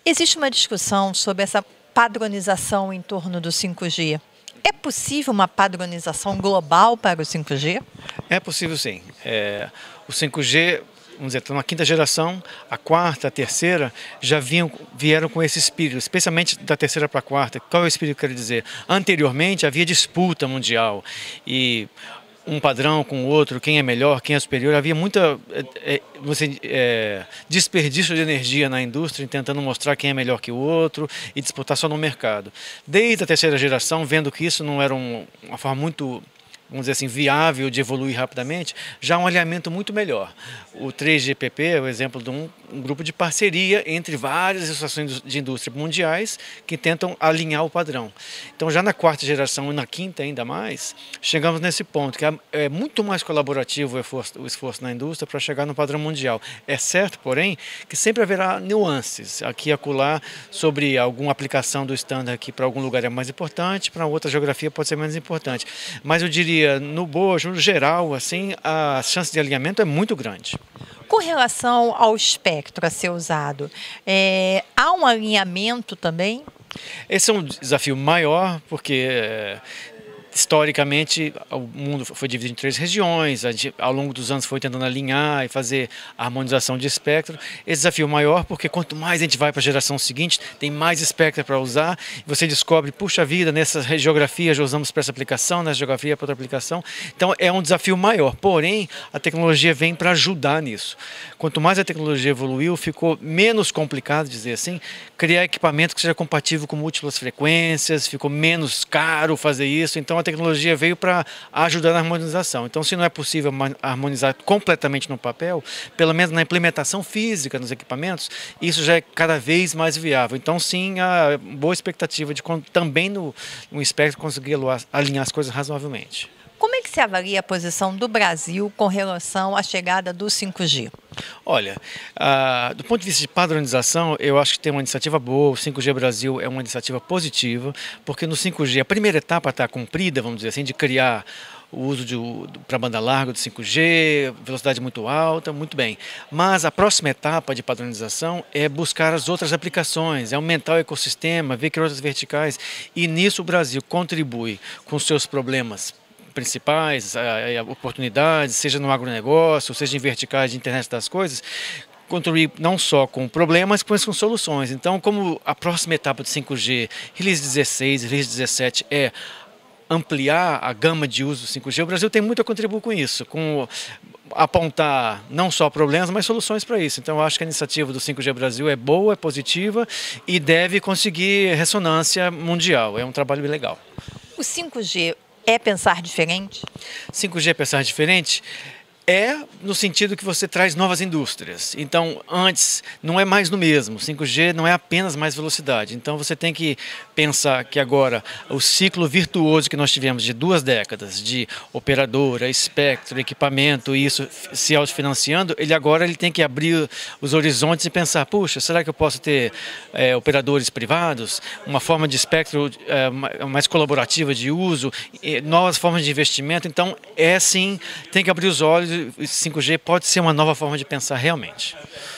Existe uma discussão sobre essa padronização em torno do 5G. É possível uma padronização global para o 5G? É possível sim. O 5G, vamos dizer, está na quinta geração, a quarta, a terceira, já vieram com esse espírito, especialmente da terceira para a quarta. Qual é o espírito que eu quero dizer? Anteriormente havia disputa mundial e um padrão com o outro, quem é melhor, quem é superior, havia muita desperdício de energia na indústria, tentando mostrar quem é melhor que o outro e disputar só no mercado. Desde a terceira geração, vendo que isso não era uma forma muito, vamos dizer assim, viável de evoluir rapidamente, já há um alinhamento muito melhor. O 3GPP é o exemplo de um grupo de parceria entre várias associações de indústria mundiais que tentam alinhar o padrão. Então, já na quarta geração e na quinta ainda mais, chegamos nesse ponto, que é muito mais colaborativo o esforço na indústria para chegar no padrão mundial. É certo, porém, que sempre haverá nuances aqui e acolá sobre alguma aplicação do standard aqui para algum lugar é mais importante, para outra geografia pode ser menos importante. Mas eu diria, no bojo, no geral, assim, a chance de alinhamento é muito grande. Com relação ao espectro a ser usado, há um alinhamento também? Esse é um desafio maior, porque historicamente o mundo foi dividido em 3 regiões, ao longo dos anos foi tentando alinhar e fazer a harmonização de espectro. Esse desafio é maior porque quanto mais a gente vai para a geração seguinte, tem mais espectro para usar, e você descobre, puxa vida, nessa geografia já usamos para essa aplicação, nessa geografia para outra aplicação. Então é um desafio maior, porém a tecnologia vem para ajudar nisso. Quanto mais a tecnologia evoluiu, ficou menos complicado, dizer assim, criar equipamento que seja compatível com múltiplas frequências, ficou menos caro fazer isso, então a tecnologia veio para ajudar na harmonização. Então, se não é possível harmonizar completamente no papel, pelo menos na implementação física nos equipamentos, isso já é cada vez mais viável. Então, sim, há boa expectativa de também no espectro conseguir alinhar as coisas razoavelmente. Como é que se avalia a posição do Brasil com relação à chegada do 5G? Olha, do ponto de vista de padronização, eu acho que tem uma iniciativa boa. O 5G Brasil é uma iniciativa positiva, porque no 5G a primeira etapa está cumprida, vamos dizer assim, de criar o uso para banda larga do 5G, velocidade muito alta, muito bem. Mas a próxima etapa de padronização é buscar as outras aplicações, é aumentar o ecossistema, ver que outras verticais, e nisso o Brasil contribui com seus problemas principais, oportunidades, seja no agronegócio, seja em verticais de internet das coisas, contribuir não só com problemas, mas com soluções. Então, como a próxima etapa do 5G, Release 16, Release 17, é ampliar a gama de uso do 5G, o Brasil tem muito a contribuir com isso, com apontar não só problemas, mas soluções para isso. Então, eu acho que a iniciativa do 5G Brasil é boa, é positiva e deve conseguir ressonância mundial. É um trabalho legal. O 5G é pensar diferente? 5G é pensar diferente? É no sentido que você traz novas indústrias. Então, antes, não é mais no mesmo. 5G não é apenas mais velocidade. Então, você tem que pensar que agora o ciclo virtuoso que nós tivemos de 2 décadas, de operadora, espectro, equipamento, e isso se autofinanciando, ele tem que abrir os horizontes e pensar, puxa, será que eu posso ter operadores privados? Uma forma de espectro mais colaborativa de uso, novas formas de investimento. Então, sim, tem que abrir os olhos. 5G pode ser uma nova forma de pensar realmente.